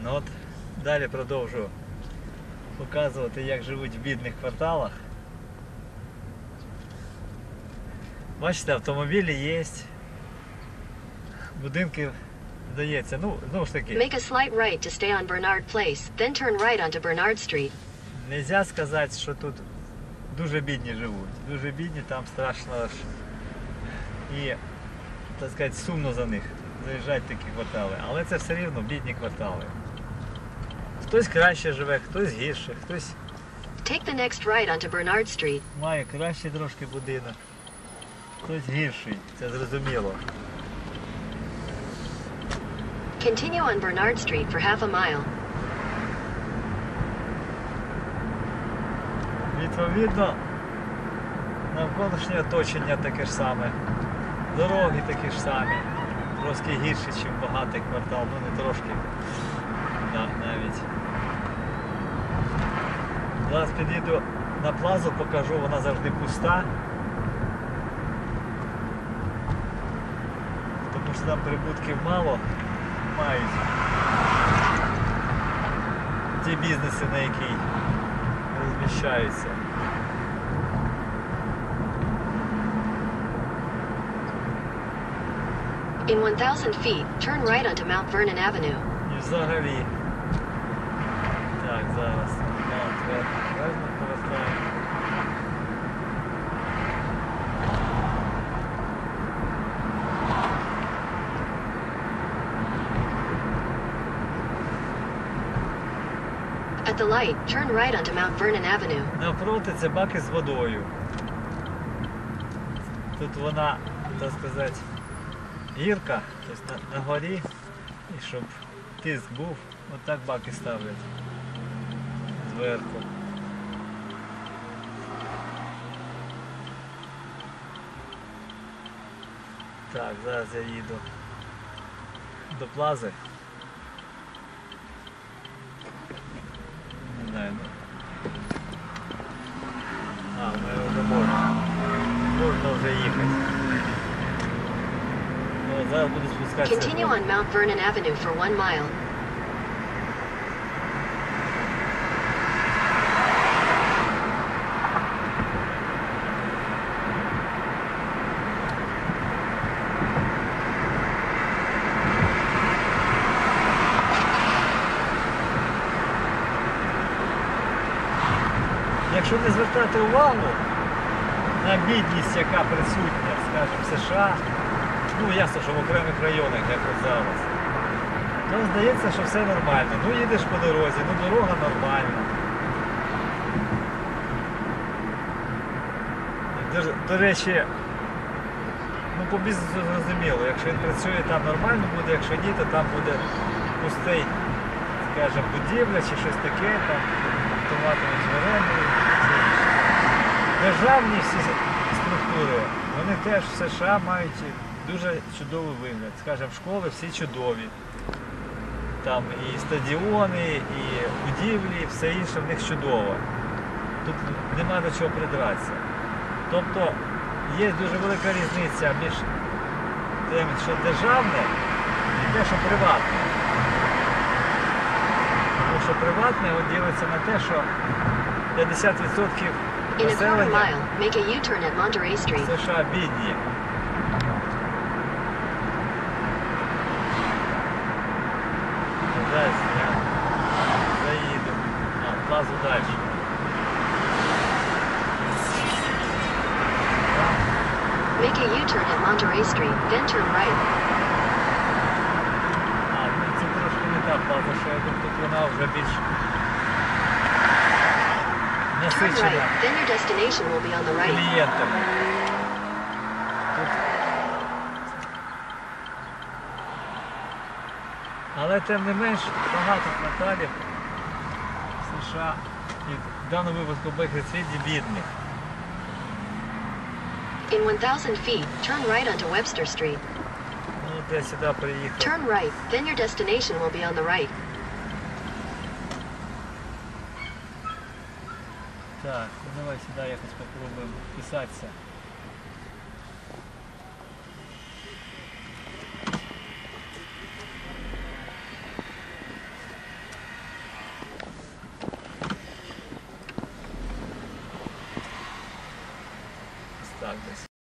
Ну от далі продовжу показувати, як живуть в бідних кварталах. Бачите, автомобілі є, будинки, здається, ну, знову ж таки. Make a slight right to stay on Bernard Place, then turn right onto Bernard Street. Нельзя сказати, що тут дуже бідні живуть. Дуже бідні, там страшно аж і, так сказати, сумно за них заїжджати в такі квартали. Але це все рівно бідні квартали. Хтось краще живе, хтось гірше, хтось Take the next right onto Bernard Street. має кращий трошки будинок, хтось гірший, це зрозуміло. Continue on Bernard Street for half a mile. Відповідно, навколишнє оточення таке ж саме, дороги такі ж самі, трошки гірші, ніж багатий квартал, ну не трошки, да, навіть. Зараз підійду на плазу, покажу, вона завжди пуста, тому що там прибутків мало мають ті бізнеси, на які розміщаються. In 1,000 feet, turn right onto Mount Vernon Avenue. І взагалі. Так, зараз. Правильно повертаємо. At the light, turn right onto Mount Vernon Avenue. Навпроти це баки з водою. Тут вона, так сказати, гірка, тобто на горі, і щоб тиск був, отак баки ставлять зверху. Так, зараз я їду до плази. Не знаю, ну. Ми вже можна. Можна вже їхати. Ну, зараз буду спускатися. Continue on Mount Vernon Avenue for 1 mile. Якщо не звертати увагу на бідність, яка присутня, скажімо, в США, ну ясно, що в окремих районах, як от зараз, то здається, що все нормально. Ну їдеш по дорозі, ну дорога нормальна. До речі, ну по бізнесу зрозуміло, якщо він працює там нормально буде, якщо ні, то там буде пустий, скажімо, будівля чи щось таке, там автоматами звернені. Державні всі структури, вони теж в США мають дуже чудовий вигляд. Скажімо, школи всі чудові. Там і стадіони, і будівлі, все інше в них чудово. Тут нема до чого придратися. Тобто є дуже велика різниця між тим, що державне і те, що приватне. Тому що приватне ділиться на те, що 50% In a quarter населення mile, make a U-turn at Monterey Street. США бідні. Зараз я заїду. Плазу далі. Make a U-turn at Monterey Street, then turn right. Ну це трошки не та плаза, що я думаю, тут вона вже більш Turn насичена right, then your destination will be on the right. клієнтами. Але тим не менш багато кварталів в США і в даному випадку в Бейкер-стріті бідних. In 1,000 feet, turn right onto Webster Street. Ну, от я сюди приїхав. Turn right, then your destination will be on the right. Так, ну давай сюди якось попробуємо вписатися. звертайтесь.